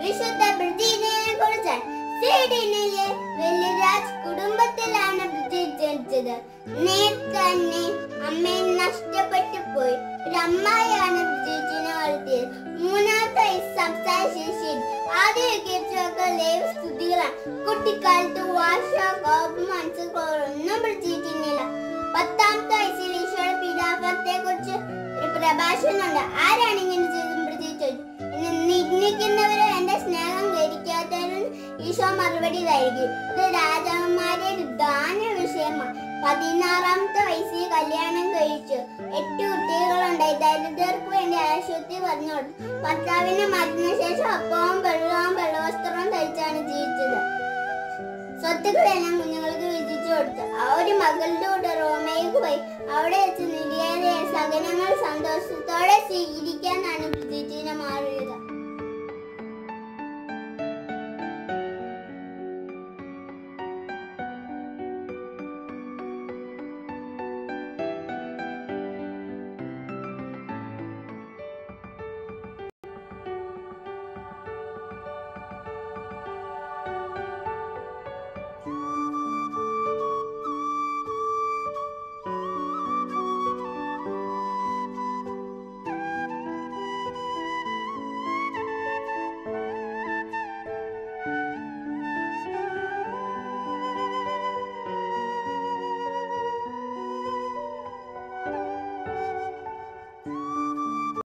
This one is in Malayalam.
വിശുദ്ധ ബ്രിജീറ്റിനെ കുറിച്ച്. സ്വീഡനിലെ വെല്ലിരാജ് കുടുംബത്തിലാണ് ബ്രിജീറ്റ് ജനിച്ചത്. നേരത്തെ തന്നെ അമ്മയെ നഷ്ടപ്പെട്ടു പോയി. ഒരു അമ്മായിയാണ് ബ്രിജീറ്റിനെ വളർത്തിയത്. മൂന്നാമത്തെ വയസ്സ് സംസാര ശേഷിയിൽ ആദ്യമൊക്കെ ദൈവസ്തുതികളാണ്. കുട്ടിക്കാലത്ത് വാശ, കോപം, മനസ്സുകളൊന്നും ബ്രിജീറ്റിനില്ല. 10ാമത്തെ വയസ്സിൽ ഈശോയുടെ പീഡാസനത്തെ കുറിച്ച് ഒരു പ്രഭാഷണമുണ്ട്. ആരാണ് ഇങ്ങനെ ചെയ്തത്? ബ്രിജീറ്റ് ചോദിച്ചു. നിന്ദിക്കുന്നവരെ എന്റെ സ്നേഹം ഗ്രഹിക്കാത്തവരും ഈശോ മറുപടി നൽകി. ഇത് രാജാക്കന്മാരുടെ ഒരു ദാന വിഷയമാണ്. 16ാമത്തെ വയസ്സിൽ കല്യാണം കഴിച്ചു. 8 കുട്ടികളുണ്ടായി. ദരിദ്രർക്ക് വേണ്ടി ആശുപത്രി പറഞ്ഞു കൊടുത്തു. ഭർത്താവിന്റെ മരണശേഷം അപ്പവും വെള്ളവും വെള്ളവസ്ത്രവും ധരിച്ചാണ് ജീവിച്ചത്. സ്വത്തുക്കളെല്ലാം കുഞ്ഞുങ്ങൾക്ക് വിധിച്ചു കൊടുത്തു. ഒരു മകളുടെ കൂടെ റോമയിലേക്ക് പോയി. അവിടെ വെച്ച് നിര്യാതയെ സഹനങ്ങൾ സന്തോഷത്തോടെ സ്വീകരിക്കാനാണ് ബ്രിജീറ്റിനെ മാറിയത്.